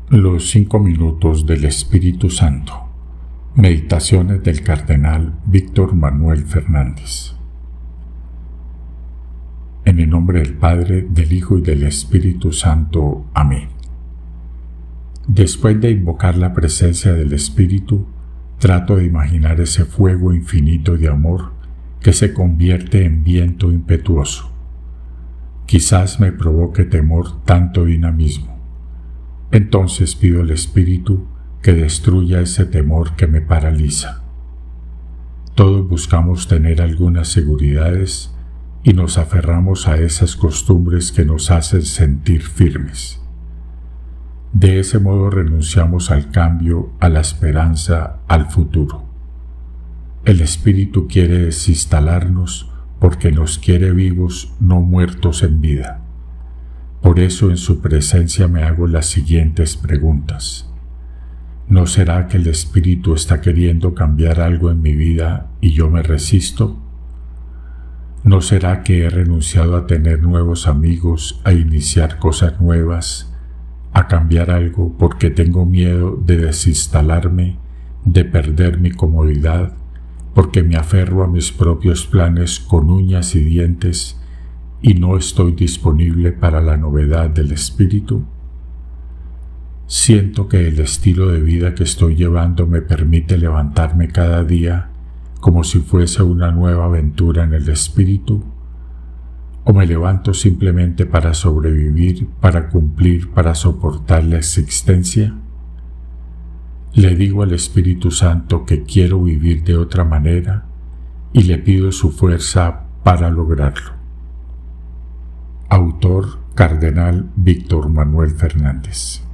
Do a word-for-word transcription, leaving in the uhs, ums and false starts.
Los cinco minutos del Espíritu Santo. Meditaciones del Cardenal Víctor Manuel Fernández. En el nombre del Padre, del Hijo y del Espíritu Santo. Amén. Después de invocar la presencia del Espíritu, trato de imaginar ese fuego infinito de amor que se convierte en viento impetuoso. Quizás me provoque temor tanto dinamismo. Entonces pido al Espíritu que destruya ese temor que me paraliza. Todos buscamos tener algunas seguridades y nos aferramos a esas costumbres que nos hacen sentir firmes. De ese modo renunciamos al cambio, a la esperanza, al futuro. El Espíritu quiere desinstalarnos porque nos quiere vivos, no muertos en vida. Por eso en su presencia me hago las siguientes preguntas. ¿No será que el Espíritu está queriendo cambiar algo en mi vida y yo me resisto? ¿No será que he renunciado a tener nuevos amigos, a iniciar cosas nuevas, a cambiar algo porque tengo miedo de desinstalarme, de perder mi comodidad, porque me aferro a mis propios planes con uñas y dientes y no estoy disponible para la novedad del Espíritu? Siento que el estilo de vida que estoy llevando me permite levantarme cada día como si fuese una nueva aventura en el Espíritu, o me levanto simplemente para sobrevivir, para cumplir, para soportar la existencia. Le digo al Espíritu Santo que quiero vivir de otra manera y le pido su fuerza para lograrlo. Autor Cardenal Víctor Manuel Fernández.